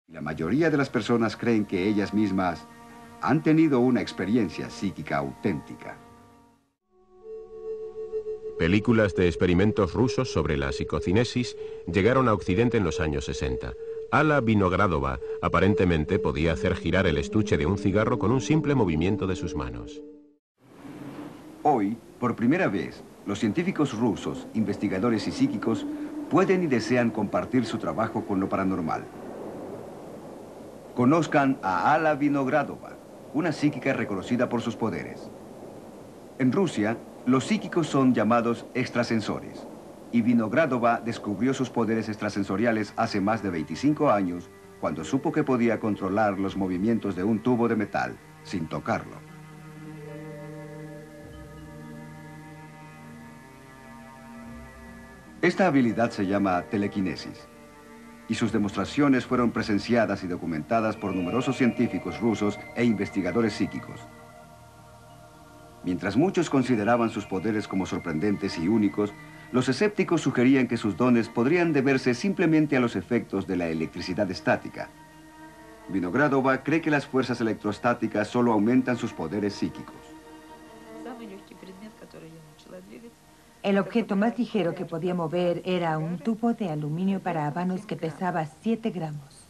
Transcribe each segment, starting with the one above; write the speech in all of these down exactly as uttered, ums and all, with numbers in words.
La mayoría de las personas creen que ellas mismas han tenido una experiencia psíquica auténtica. Películas de experimentos rusos sobre la psicocinesis llegaron a Occidente en los años sesenta. Alla Vinogradova aparentemente podía hacer girar el estuche de un cigarro con un simple movimiento de sus manos. Hoy, por primera vez, los científicos rusos, investigadores y psíquicos pueden y desean compartir su trabajo con lo paranormal. Conozcan a Alla Vinogradova, una psíquica reconocida por sus poderes. En Rusia, los psíquicos son llamados extrasensores, y Vinogradova descubrió sus poderes extrasensoriales hace más de veinticinco años, cuando supo que podía controlar los movimientos de un tubo de metal, sin tocarlo. Esta habilidad se llama telequinesis, y sus demostraciones fueron presenciadas y documentadas por numerosos científicos rusos e investigadores psíquicos. Mientras muchos consideraban sus poderes como sorprendentes y únicos, los escépticos sugerían que sus dones podrían deberse simplemente a los efectos de la electricidad estática. Vinogradova cree que las fuerzas electrostáticas solo aumentan sus poderes psíquicos. El objeto más ligero que podía mover era un tubo de aluminio para habanos que pesaba siete gramos.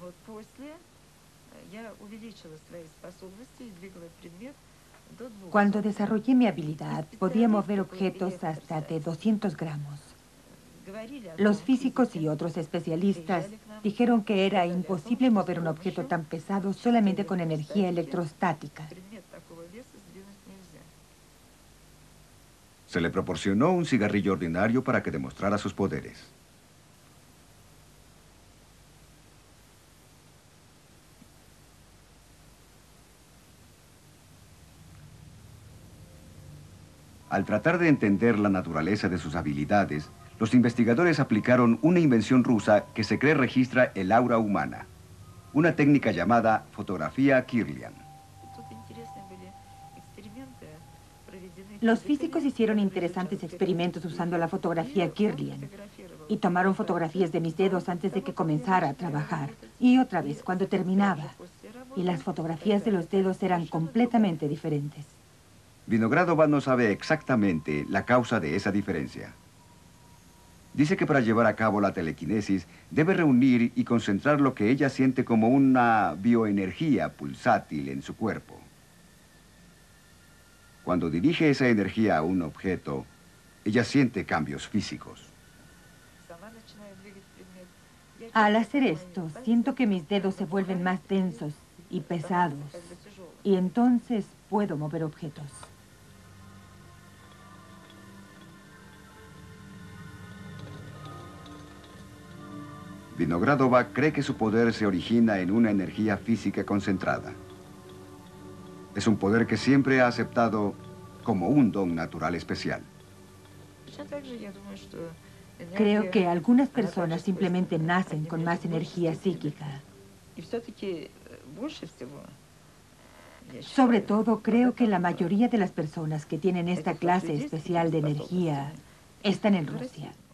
Cuando desarrollé mi habilidad, podía mover objetos hasta de doscientos gramos. Los físicos y otros especialistas dijeron que era imposible mover un objeto tan pesado solamente con energía electrostática. Se le proporcionó un cigarrillo ordinario para que demostrara sus poderes. Al tratar de entender la naturaleza de sus habilidades, los investigadores aplicaron una invención rusa que se cree registra el aura humana, una técnica llamada fotografía Kirlian. Los físicos hicieron interesantes experimentos usando la fotografía Kirlian y tomaron fotografías de mis dedos antes de que comenzara a trabajar y otra vez cuando terminaba, y las fotografías de los dedos eran completamente diferentes. Vinogradova no sabe exactamente la causa de esa diferencia. Dice que para llevar a cabo la telequinesis debe reunir y concentrar lo que ella siente como una bioenergía pulsátil en su cuerpo. Cuando dirige esa energía a un objeto, ella siente cambios físicos. Al hacer esto, siento que mis dedos se vuelven más densos y pesados, y entonces puedo mover objetos. Vinogradova cree que su poder se origina en una energía física concentrada. Es un poder que siempre ha aceptado como un don natural especial. Creo que algunas personas simplemente nacen con más energía psíquica. Sobre todo, creo que la mayoría de las personas que tienen esta clase especial de energía están en Rusia.